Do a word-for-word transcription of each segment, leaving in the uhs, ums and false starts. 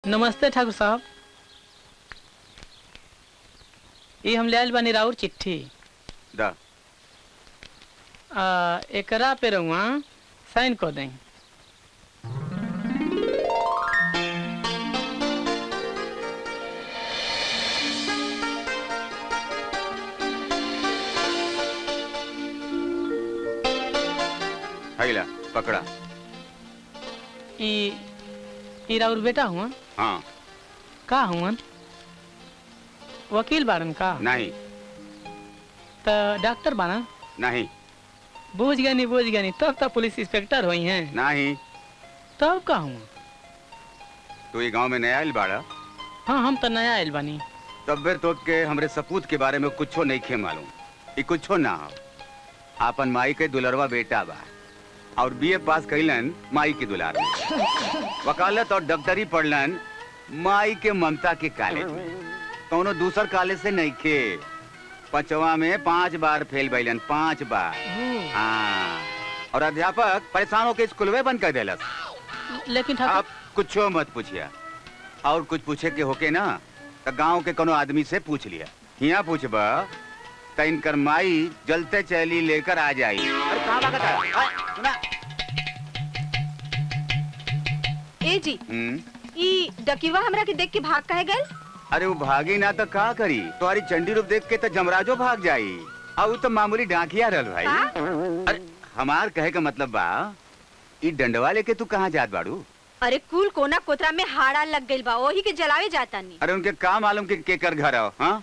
नमस्ते ठाकुर साहब, ये हम ले आइल बानी राउर चिट्ठी दा आ, एकरा पे रहुआ साइन कर दें। हाइला पकड़ा। ई ई राउर बेटा हुआ? हाँ। का हुआ? वकील बारन का? नहीं। तो डॉक्टर बाना? नहीं। बूझ गए नहीं बूझ गए नहीं, तब तो पुलिस इंस्पेक्टर हुई हैं। नहीं। तब का हुआ? तू ये गांव में नया आइल बाड़ा? हाँ हम तो नया आइल बानी। तब फिर तो के हमरे सपूत के बारे में कुछो नहीं खे मालूम। ये कुछो ना हो। आपन माई के दुलरवा बेटा बा और बीए पास कइलन माई के दुलार में। वकालत और डॉक्टरी पढ़लन माई के ममता के कॉलेज में। कौनो दूसर कॉलेज से नहीं खे। पचवा में पांच बार फेल भइलन, पांच बार। हाँ। और अध्यापक परेशान होकर स्कूल में बंद कर देलस। लेकिन आप कुछो मत पूछिया, और कुछ पूछे के होके ना तो गांव के कोनो आदमी से पूछ लिया। यहाँ पूछबा तो इनकर माई जलते चैली लेकर आ जाई। अरे कहाँ भागत है? सुना। ए जी, ई डकीवा हमरा के देख के भाग काहे गए? अरे वो भागी ना तो का करी? तुम्हारी चंडी रूप देख के तो जमराजो भाग जाई। अब तो मामूली डाकिया रहल भाई। अरे हमार कहे का मतलब बा, ई डंडवा लेके तू कहाँ जात बाड़ू? अरे कुल कोना कोतरा में हाड़ा लग गइल बा, ओही के जलावे जाता नहीं। अरे उनके का मालूम के केकर घर आओ? हाँ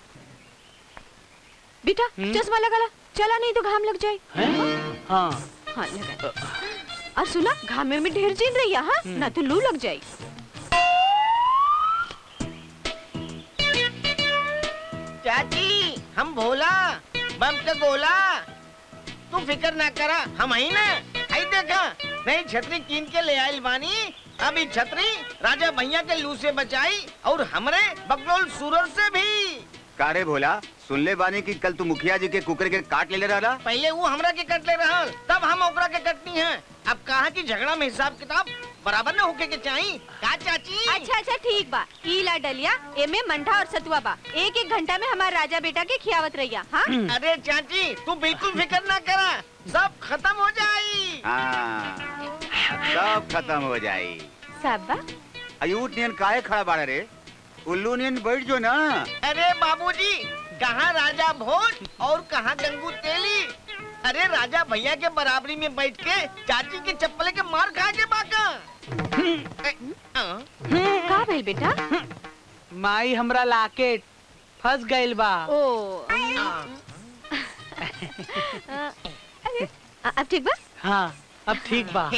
बेटा चश्मा लगा ला, चला नहीं तो घाम लग जाए। हाँ हाँ लगा। और सुना, घाम में ढेर जिन रही है, हाँ ना तो लू लग जाए। चाची हम भोला बम के गोला, तू फिकर ना करा, हम आई ना। आई देखा नई छतरी कीन के ले आइल बानी। अभी छतरी राजा भैया के लू से बचाई और हमरे बकलोल सूरज से भी। कारे भोला, सुन ले बानी कि कल तू मुखिया जी के कुकर के काट ले ले रहा? पहले वो हमरा के कट ले रहा, तब हम ओकरा के कटनी है। अब कहा कि झगड़ा में हिसाब किताब बराबर न होके के चाहिए। का चाची? अच्छा अच्छा ठीक बा। ईला डलिया एमे मंठा और सतुआ बा, एक एक घंटा में हमारा राजा बेटा के खियावत रहिया। हाँ? अरे चाची तू बिल्कुल फिक्र ना करा, सब खत्म हो जाये। हाँ, सब खत्म हो जाये। सब बा? अयूट नियन काहे खड़ा बाड़ा रे? उल्लू नियन बैठ जो ना। अरे बाबूजी, कहाँ राजा भोज और कहाँ गंगू तेली। अरे राजा भैया के बराबरी में बैठ के चाची के चप्पले के मार खा के बाका। का भइल बेटा? माई हमरा लाकेट फंस गइल बा। ओ अरे अब ठीक बा? हाँ अब ठीक बा।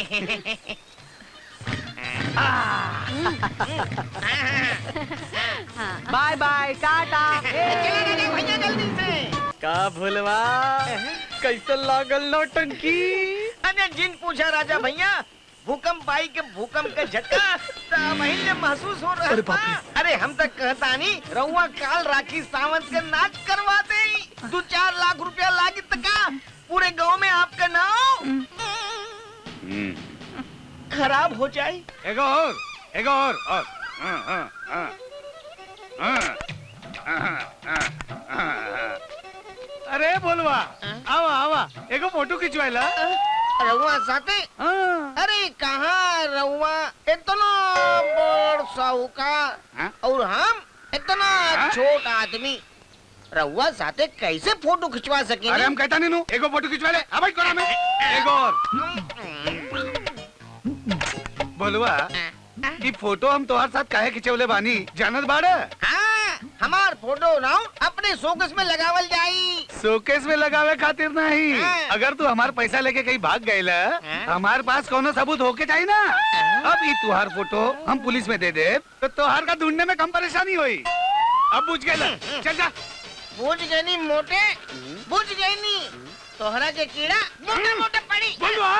Bye bye tata. भैया जल्दी से। का भूलवा कैसे लागल नौटंकी? अरे जिन पूछा राजा भैया, भूकंप आई के भूकंप का झटका महीने महसूस हो रहा था। अरे हम तक कहता नहीं रहुआ काल राखी सावंत के नाच करवा दे। दो चार लाख रुपया लागी तका पूरे गांव में आपका नाम खराब हो जाए। एगो और, एगो और, और। हाँ, हाँ, हाँ, हाँ, हाँ, हाँ, हाँ। अरे बोलवा, आवा आवा, एगो फोटो खिंचवाइला। रहुआ साथे? अरे कहाँ रहुआ इतना बड़ साहूकार और हम इतना छोट आदमी, रहुआ साथे कैसे फोटो खिंचवा सके? अरे हम कहता नहीं नू, एगो फोटो खिंचवा ले। अब कोना में एगो और। बोलवा, ये फोटो हम तुम्हारे साथ काहे खिंचवले बानी जानत बाड़ा? हाँ, हमार फोटो ना अपने शोकेस में लगावल जाई। शोकेस में लगावे खातिर नहीं। अगर तू हमार पैसा लेके कहीं भाग गएला, हमारे पास कोनो सबूत होके चाहिए ना। अब ये तुहार फोटो हम पुलिस में दे दे तो तुहार का ढूंढने में कम परेशानी हुई। अब बुझ गए, चल जा। बुझ गई नी मोटे, बुझ गई नी तोहरा के कीड़ा मोटे मोटे पड़ी।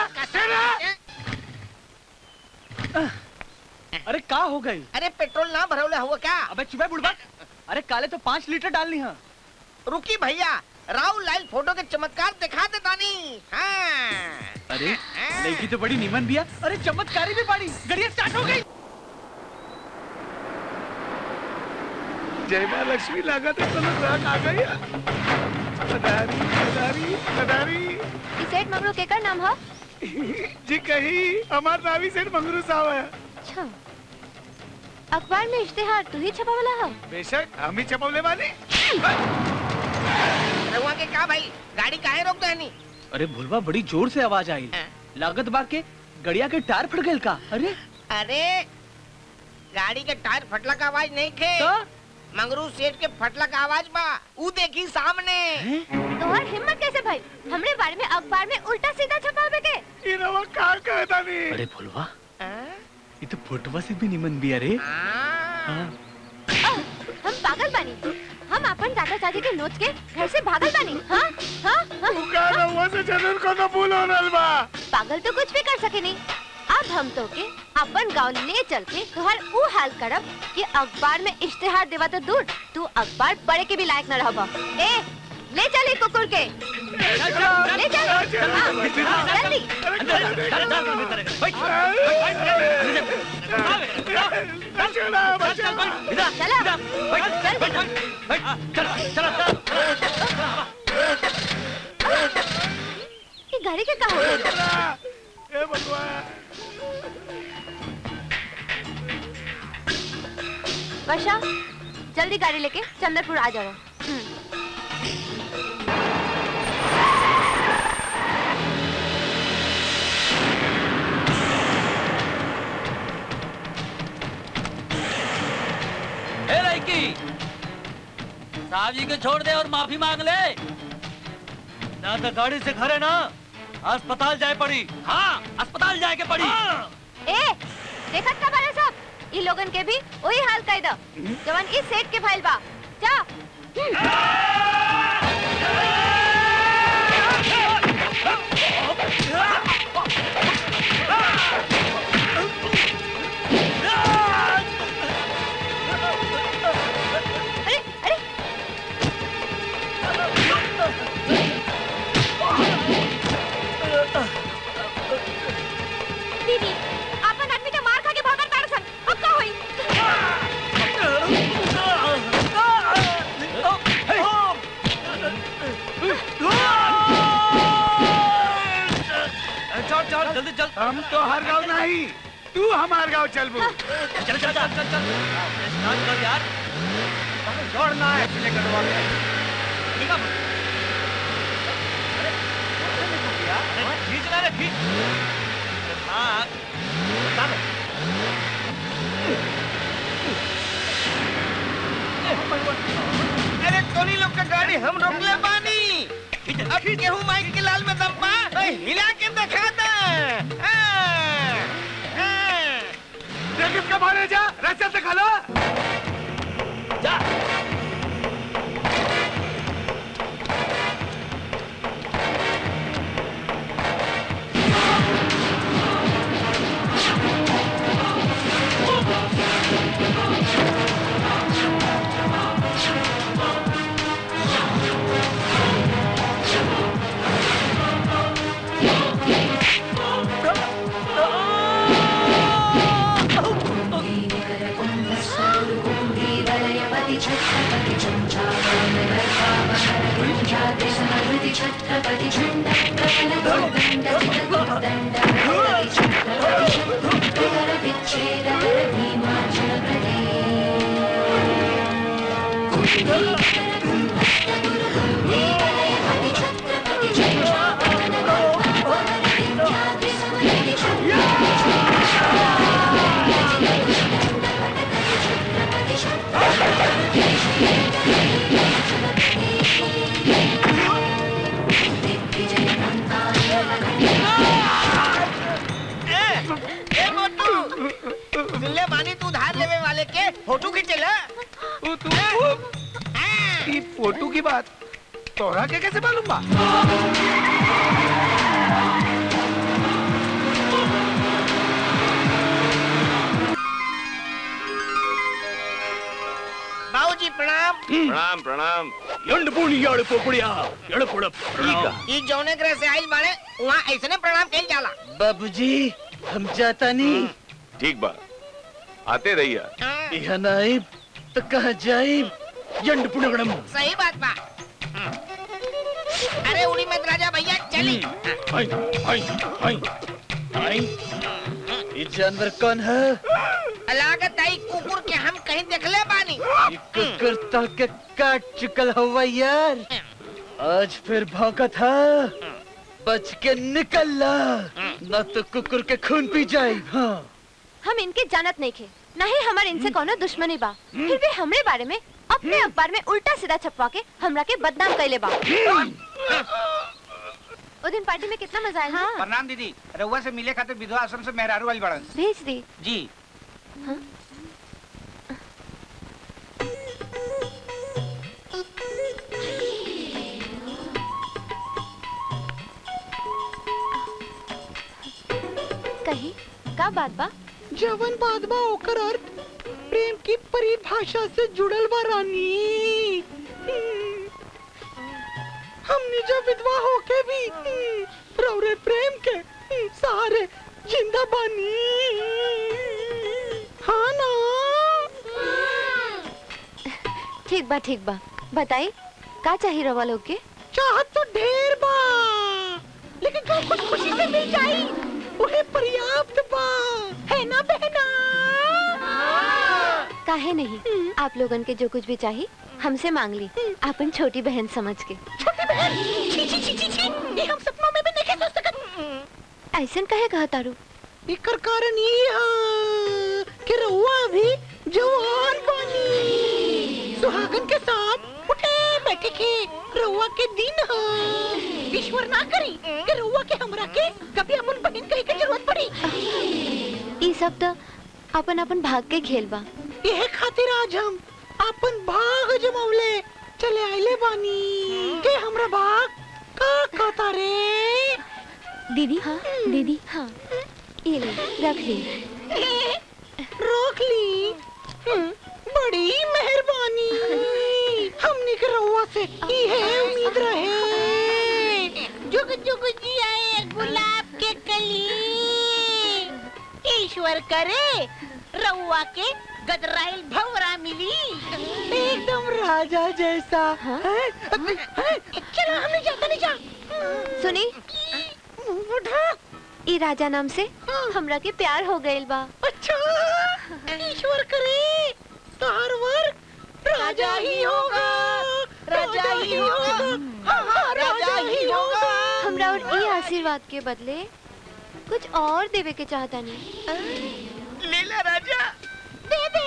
अरे का हो गई? अरे पेट्रोल ना भरौला हुआ क्या? अबे चुपे बुढ़बा, अरे काले तो पाँच लीटर डालनी है। रुकी भैया, राहुल लाल फोटो के चमत्कार दिखा देता नहीं। हाँ। अरे लड़की तो बड़ी नीमन भी है। अरे चमत्कारी भी पड़ी, गाड़ी स्टार्ट हो गई। जय माँ लक्ष्मी लागत है तो ग्राहक आ गई। पधारी पधारी पधारी। सेठ मंगरू केकर नाम है? जी कही हमार नावी सेठ मंगरू साहब है। अच्छा अखबार में इश्तेहार तू ही छपावला है? बेशक हम ही छपावले वाले। रहुआ के का भाई गाड़ी काहे रोक दहनी? अरे भुलवा बड़ी जोर से आवाज आई। लागत बा के गड़िया के टायर फट गइल का? अरे अरे गाड़ी के टायर फटला का आवाज नहीं थे तो? मंगरू सेठ के फटला का आवाज बा ऊ देखी सामने। तोहर हिम्मत कैसे भाई हमरे बारे में अखबार में उल्टा सीधा छपावे के? ई रवा का कहता नहीं। अरे भुलवा ये तो फोटोवा से भी निमन भी। अरे हाँ। हम पागल बानी, हम अपन दादा दादी के नोच के घर से भागल बानी। हाँ हाँ हाँ से जरूर को तो भूल हो रहा बा। पागल तो कुछ भी कर सके नहीं। अब हम तो के अपन गांव ले चल के तुहर ऊ हाल करब कि अखबार में इश्तेहार देवा तो दूर तू अखबार पढ़े के भी लायक न रहबा। ए ले चल कुकुर के ले चल जल्दी। ये गाड़ी के कहाँ हो गया? वर्षा जल्दी गाड़ी लेके चंद्रपुर आ जाओ। साहब जी को छोड़ दे और माफी मांग ले ना तो गाड़ी से घरे ना अस्पताल जाए पड़ी। हाँ अस्पताल जाए के पड़ी। हाँ। ए देखत का बारे सब ई लोगन के भी वही हाल कर दो जवन इस सेठ के फाइल बा। जा दीदी अपन आदमी के मार खा के भागल ताड़ सन अब का होई? चल चल जल्दी चल। हम तो हर गाँव नहीं तू हमार गाँव चल बू। चल चल चल चल चल स्टार्ट कर यार। छोड़ना है अपने कटवा के। ठीक है खींचना रे खींच। हाँ अरे टोनी लोग का गाड़ी हम रोक ले पानी। अब गेहूं माइक के लाल में दम पा तो हिला के दिखा दे। देख इसका भाड़े जा रास्ते से खा लो। जा छत्रपति झंडा प्रबल दंड दंड छत्रपति विच्छेद भीमाचल फोटो खींचेला तू तू ये फोटो की बात तोरा के कैसे मालूम बा? बाबूजी प्रणाम। प्रणाम प्रणाम। यंड पूरी यार पोपड़िया यार पोड़ा ई जौने ग्रह से आइल बाड़े वहाँ ऐसने प्रणाम कइल जाला। बाबूजी हम जाता नहीं। ठीक बा आते रहिया। यह नहीं त तो कहाँ जाए यंड पुणगणम। सही बात बा। अरे उड़ी मत राजा भैया चली। हाय हाय हाय हाय ये जानवर कौन है? लागत आई कुकुर के हम कहीं देखले बानी। ये कुकुर तो के काट चुकल हुआ यार। आज फिर भौंका था, बच के निकल ला, न तो कुकुर के खून पी जाए। हाँ। हम इनके जानत नहीं थे, नहीं हमारे इनसे कोनो दुश्मनी बा, फिर भी हमरे बारे में अपने अखबार में उल्टा सीधा छपवा के हमरा के बदनाम कैले बा। ओ दिन पार्टी में कितना मजा आया। हाँ। प्रणाम दीदी, रउआ से मिले खातिर विधवा आश्रम से मेहरारू वाली बड़न। भेज दी। जी। हाँ? कही का बात बा? जवन बात बा ओकर अर्थ प्रेम की परिभाषा से जुड़ल बा रानी। हमने जब विधवा होके भी रौरे प्रेम के सहारे जिंदा बानी। हाँ ना? ठीक बा ठीक बा, बताई का चाहिए रवा लोग के? चाहत तो ढेर बा, लेकिन जो कुछ खुशी से मिल जाई उन्हें पर्याप्त बा, है ना बहना? काहे नहीं, आप लोगन के जो कुछ भी चाहिए हमसे मांग ली, अपन छोटी बहन समझ के। छोटी बहन? छी छी छी छी छी, ये हम सपनों में भी नहीं सोच सकत। ऐसन कहे कहा तारू? इकर कारण ये है कि रउआ अभी जवान बानी, सुहागन के साथ उठे बैठे के रउआ के दिन है। ईश्वर ना करी कि रउआ के हमरा के कभी अपन बहन कहे के जरूरत पड़ी। ये सब तो अपन अपन भाग के खेल बा। यह खातिर आज हम अपन भाग जमौले चले आइले बानी के हमरा भाग का कहता रे? दीदी हाँ दीदी हाँ ये ले रख ली। रोक ली? बड़ी मेहरबानी, हमने के रउआ से ये उम्मीद रहे। जुग जुग जियाए गुलाब के कली, ईश्वर करे रउआ के गदराइल भंवरा मिली, एकदम राजा जैसा। हाँ? है? है? चलो हमने जाता नहीं जा। सुनी, ई राजा नाम से हमरा के प्यार हो गइल बा। अच्छा, ईश्वर करे तो हर वर्ग राजा ही होगा, राजा ही होगा, हाँ, राजा ही होगा। हमरा और ई आशीर्वाद के बदले कुछ और देवे के चाहता नहीं। ले ला राजा। दे दे।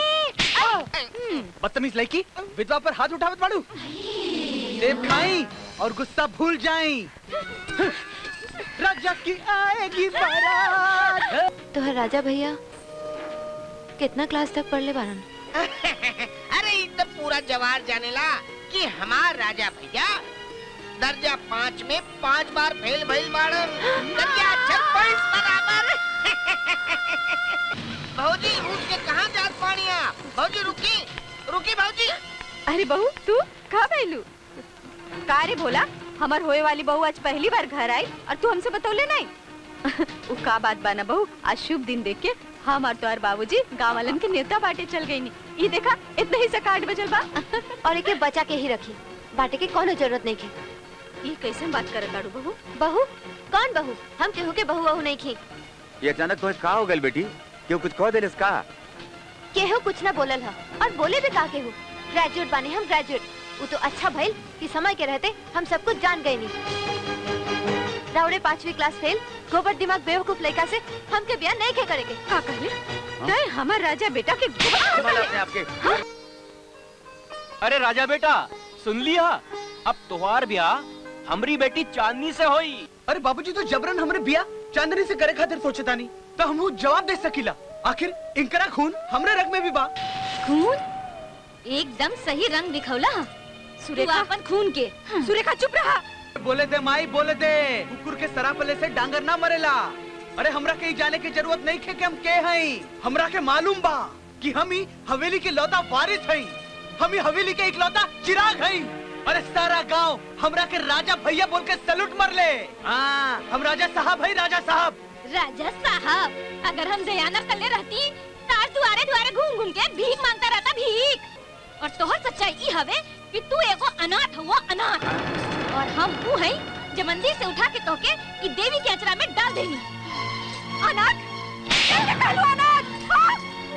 बदतमीज लड़की, विधवा पर हाथ उठावत बाड़ू। सेब खाई और गुस्सा भूल जाई। राजा की आएगी बारात। तो हर राजा भैया कितना क्लास तक पढ़ ले बारन? अरे ये तो पूरा जवार जानेला कि हमार राजा भैया दर्जा पाँच में पांच बार फेल भइल बाड़न, दर्जा छब्बीस बराबर। भौजी रुक के कहाँ जात पानिया? भौजी रुकी रुकी भौजी। अरे बहू तू कहाँ भइलू? का रे भोला, हमार होए वाली बहू आज पहली बार घर आई और तू हमसे बतौले नहीं? वो का बात बाना बहू, आज शुभ दिन देख के हमार तोहार बाबूजी गाँव वालन के नेता बाटे चल गई नी। ये देखा इतना ही सा आठ बजल बा और एके बचा के ही रखी, बाटे के कोनो जरूरत नहीं की। ये कैसे बात करत बाड़ू बहू? बहू? कौन बहू? हम केहू के बहू बहू नहीं की। ये अचानक तो का हो गल बेटी? क्यों कुछ कह देलिस का? केहू कुछ ना बोलल है और बोले भी का केहू। ग्रेजुएट बानी हम, ग्रेजुएट। वो तो अच्छा भइल कि समय के रहते हम सब कुछ जान गए नहीं। रावड़े पांचवी क्लास फेल, गोबर दिमाग बेवकूफ लड़का से हमके ब्याह नहीं के करेंगे। का कहले? तो हमार राजा बेटा के आपके। अरे राजा बेटा सुन लिया, अब तुम्हार ब्याह हमरी बेटी चांदनी से होई। अरे बाबूजी तो जबरन हमरे बिया चांदनी से करे खातिर सोचता नहीं, तो हम वो जवाब दे सकीला। आखिर इनकरा खून हमरे रग में भी बा। खून? एकदम सही रंग दिखौला सुरेखा अपन खून के। सुरेखा चुप रहा। बोले दे माई, बोले दे। कुकुर के सरापले से डांगर ना मरेला। अरे हमरा के जाने की जरूरत नहीं है कि हम के हैं। हमरा के मालूम बा कि हम ही हवेली के लौता वारिस हैं। हम ही हवेली के इकलौता चिराग हैं। अरे सारा गांव हमरा के राजा भैया बोल के सैल्यूट मर ले। हाँ, हम राजा साहब है, राजा साहब। राजा साहब, अगर हम दयानर तले रहती तार दुआरे दुआरे घूम घूम के भीख मांगता रहता, भीख। हवे कि तू एगो अनाथ हुआ अनाथ और हम वो हैं जो मंदिर से उठा के तोके ई देवी के अचरा में डाल देनी। अनाथ? कैसे कहलू अनाथ?